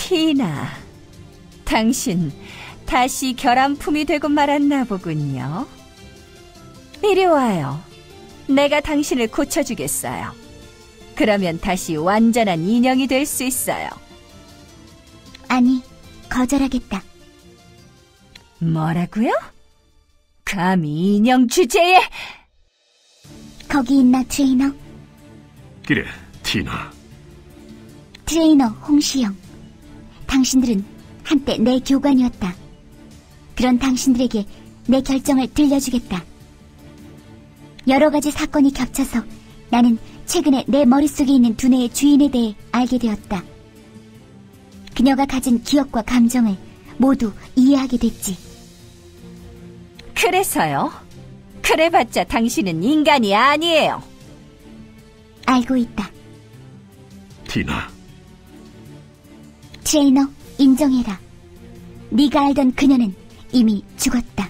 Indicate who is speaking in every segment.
Speaker 1: 티나, 당신 다시 결함품이 되고 말았나 보군요. 이리 와요. 내가 당신을 고쳐주겠어요. 그러면 다시 완전한 인형이 될 수 있어요.
Speaker 2: 아니, 거절하겠다.
Speaker 1: 뭐라고요? 감히 인형 주제에...
Speaker 2: 거기 있나, 트레이너?
Speaker 3: 그래, 티나.
Speaker 2: 트레이너 홍시영. 당신들은 한때 내 교관이었다. 그런 당신들에게 내 결정을 들려주겠다. 여러 가지 사건이 겹쳐서 나는 최근에 내 머릿속에 있는 두뇌의 주인에 대해 알게 되었다. 그녀가 가진 기억과 감정을 모두 이해하게 됐지.
Speaker 1: 그래서요? 그래봤자 당신은 인간이 아니에요.
Speaker 2: 알고 있다.
Speaker 3: 티나.
Speaker 2: 트레이너, 인정해라. 네가 알던 그녀는 이미 죽었다.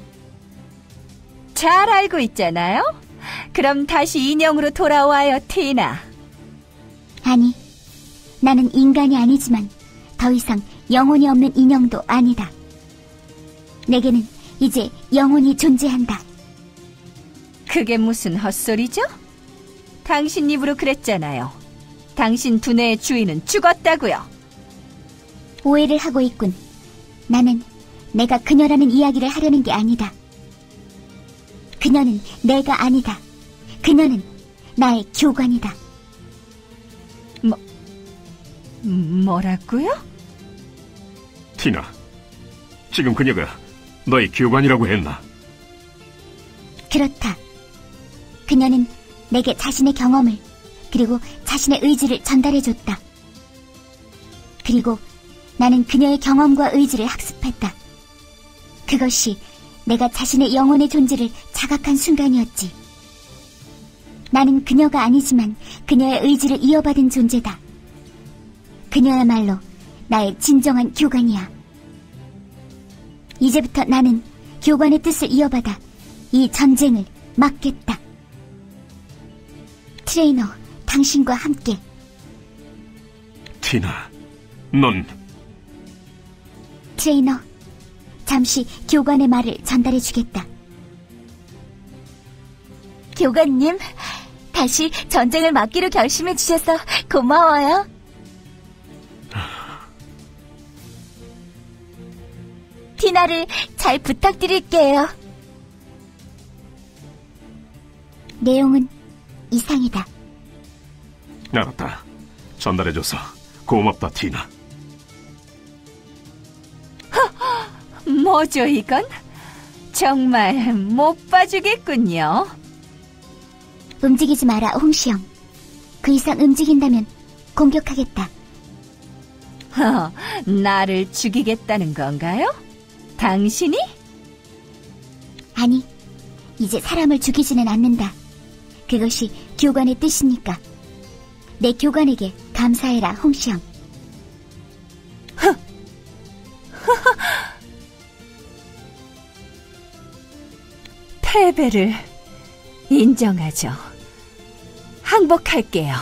Speaker 1: 잘 알고 있잖아요? 그럼 다시 인형으로 돌아와요, 티나.
Speaker 2: 아니, 나는 인간이 아니지만 더 이상 영혼이 없는 인형도 아니다. 내게는 이제 영혼이 존재한다.
Speaker 1: 그게 무슨 헛소리죠? 당신 입으로 그랬잖아요. 당신 두뇌의 주인은 죽었다고요.
Speaker 2: 오해를 하고 있군. 나는 내가 그녀라는 이야기를 하려는 게 아니다. 그녀는 내가 아니다. 그녀는 나의 교관이다.
Speaker 1: 뭐라고요?
Speaker 3: 티나, 지금 그녀가 너의 교관이라고 했나?
Speaker 2: 그렇다. 그녀는 내게 자신의 경험을 그리고 자신의 의지를 전달해줬다. 그리고 나는 그녀의 경험과 의지를 학습했다. 그것이 내가 자신의 영혼의 존재를 자각한 순간이었지. 나는 그녀가 아니지만 그녀의 의지를 이어받은 존재다. 그녀야말로 나의 진정한 교관이야. 이제부터 나는 교관의 뜻을 이어받아 이 전쟁을 막겠다. 트레이너, 당신과 함께.
Speaker 3: 티나, 넌...
Speaker 2: 트레이너, 잠시 교관의 말을 전달해주겠다. 교관님, 다시 전쟁을 막기로 결심해주셔서 고마워요. 티나를 잘 부탁드릴게요. 내용은 이상이다.
Speaker 3: 알았다. 전달해줘서 고맙다, 티나.
Speaker 1: 뭐죠, 이건? 정말 못 봐주겠군요.
Speaker 2: 움직이지 마라, 홍시영. 그 이상 움직인다면 공격하겠다.
Speaker 1: 나를 죽이겠다는 건가요? 당신이?
Speaker 2: 아니, 이제 사람을 죽이지는 않는다. 그것이 교관의 뜻이니까. 내 교관에게 감사해라, 홍시영.
Speaker 1: 패배를 인정하죠. 항복할게요.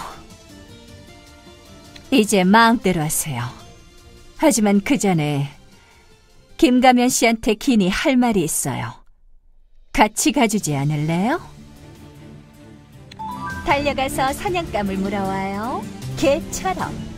Speaker 1: 이제 마음대로 하세요. 하지만 그 전에 김가면 씨한테 긴히 할 말이 있어요. 같이 가주지 않을래요? 달려가서 사냥감을 물어와요. 개처럼.